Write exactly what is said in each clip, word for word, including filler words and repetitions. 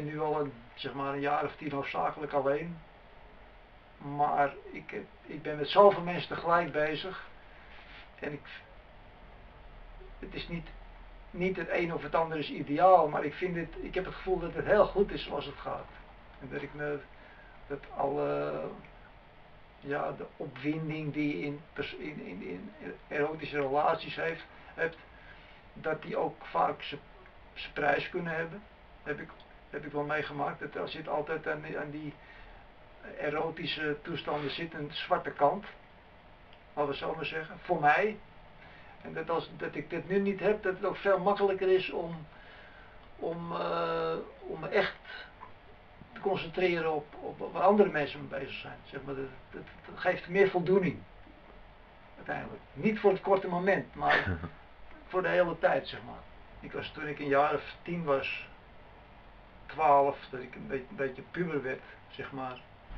ben nu al een, zeg maar een jaar of tien hoofdzakelijk alleen. Maar ik, ik ben met zoveel mensen tegelijk bezig. En ik, het is niet, niet het een of het ander is ideaal, maar ik, vind het, ik heb het gevoel dat het heel goed is zoals het gaat. En dat ik me, dat alle, ja, de opwinding die je in, in, in, in erotische relaties heeft, hebt, dat die ook vaak zijn prijs kunnen hebben. Heb ik, heb ik wel meegemaakt. Dat er zit altijd aan die, aan die erotische toestanden zit een zwarte kant. Laten we zo maar zeggen. Voor mij. En dat, als, dat ik dit nu niet heb, dat het ook veel makkelijker is om, om, uh, om me echt te concentreren op, op waar andere mensen mee bezig zijn. Zeg maar, dat, dat, dat geeft meer voldoening. Uiteindelijk. Niet voor het korte moment, maar voor de hele tijd, zeg maar. Ik was toen ik een jaar of tien was, twaalf, dat ik een beetje, een beetje puber werd, zeg maar.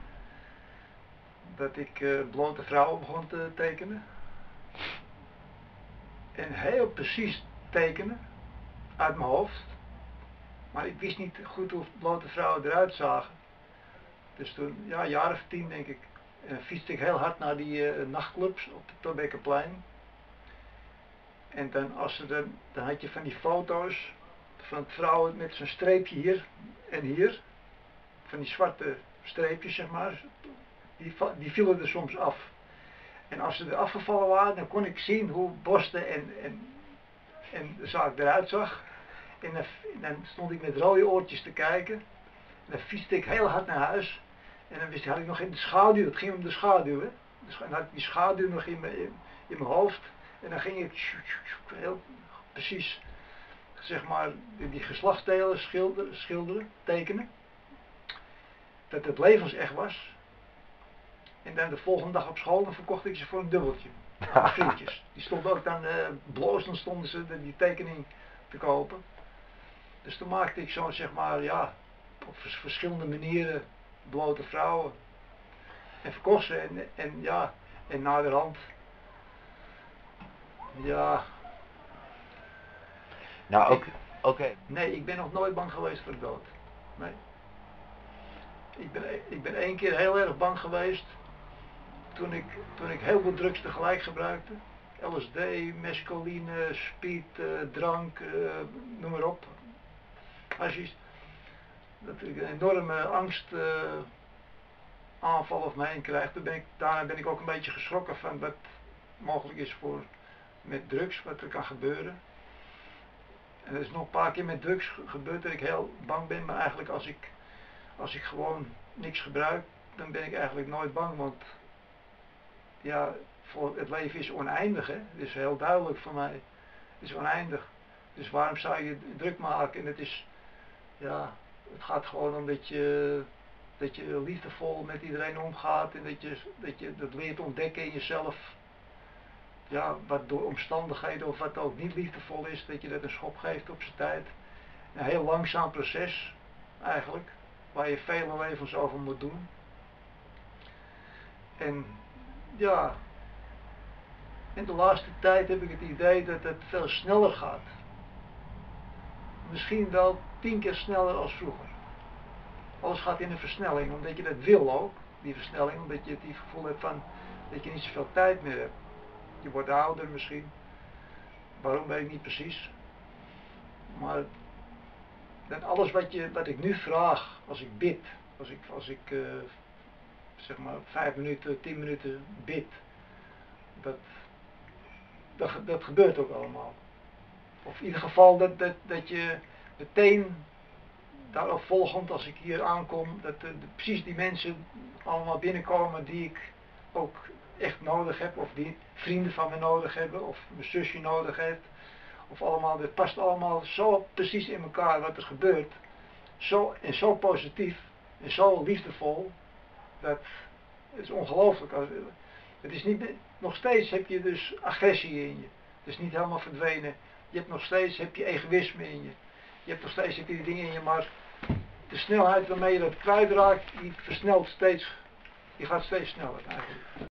Dat ik uh, blote vrouwen begon te tekenen. En heel precies tekenen, uit mijn hoofd. Maar ik wist niet goed hoe blote vrouwen eruit zagen. Dus toen, ja, een jaar of tien denk ik, en fietste ik heel hard naar die uh, nachtclubs op het Torbekkenplein. En dan, als ze dan, dan had je van die foto's van vrouwen met zo'n streepje hier en hier. Van die zwarte streepjes, zeg maar. Die, die vielen er soms af. En als ze er afgevallen waren, dan kon ik zien hoe borsten en, en, en de zaak eruit zag. En dan, dan stond ik met rode oortjes te kijken. En dan fietste ik heel hard naar huis. En dan wist ik, had ik nog in de schaduw, het ging om de schaduw, hè. Dus dan had ik die schaduw nog in mijn, in, in mijn hoofd. En dan ging ik heel precies, zeg maar, die geslachtsdelen schilderen, schilderen, tekenen. Dat het levensecht was. En dan de volgende dag op school, dan verkocht ik ze voor een dubbeltje. Aan mijn vriendjes. Die stonden ook dan, uh, bloos, dan stonden ze de, die tekening te kopen. Dus toen maakte ik zo, zeg maar, ja, op verschillende manieren blote vrouwen. En verkocht ze en, en ja, en naderhand, ja. Nou, oké. Okay. Nee, ik ben nog nooit bang geweest voor de dood. Nee. Ik ben, ik ben één keer heel erg bang geweest. Toen ik, toen ik heel veel drugs tegelijk gebruikte. L S D, mescaline, speed, uh, drank, uh, noem maar op. Hashish. Dat ik een enorme angst uh, aanval of me heen krijg. Ben ik, daarna ben ik ook een beetje geschrokken van wat mogelijk is voor, met drugs, wat er kan gebeuren. En er is nog een paar keer met drugs gebeurd dat ik heel bang ben. Maar eigenlijk als ik, als ik gewoon niks gebruik, dan ben ik eigenlijk nooit bang. Want ja, voor het leven is oneindig, hè. Het is heel duidelijk voor mij. Het is oneindig. Dus waarom zou je druk maken? En het is, ja, het gaat gewoon om dat je, dat je liefdevol met iedereen omgaat. En dat je, dat je dat leert ontdekken in jezelf. Ja, wat door omstandigheden of wat ook niet liefdevol is, dat je dat een schop geeft op zijn tijd. Een heel langzaam proces, eigenlijk. Waar je vele levens over moet doen. En ja, in de laatste tijd heb ik het idee dat het veel sneller gaat. Misschien wel tien keer sneller als vroeger. Alles gaat in een versnelling, omdat je dat wil ook, die versnelling, omdat je het gevoel hebt van dat je niet zoveel tijd meer hebt. Je wordt ouder misschien, waarom weet ik niet precies. Maar dat alles wat, je, wat ik nu vraag, als ik bid, als ik, als ik uh, zeg maar vijf minuten, tien minuten bid, dat, dat, dat gebeurt ook allemaal. Of in ieder geval dat, dat, dat je meteen daarop volgend, als ik hier aankom, dat de, de, precies die mensen allemaal binnenkomen die ik ook echt nodig heb, of die vrienden van me nodig hebben, of mijn zusje nodig heeft, of allemaal, het past allemaal zo precies in elkaar wat er gebeurt, zo, en zo positief, en zo liefdevol, dat is ongelooflijk. Het is niet, nog steeds heb je dus agressie in je, het is niet helemaal verdwenen, je hebt nog steeds, heb je egoïsme in je, je hebt nog steeds heb je die dingen in je, maar de snelheid waarmee je dat kwijtraakt, die versnelt steeds, die gaat steeds sneller eigenlijk.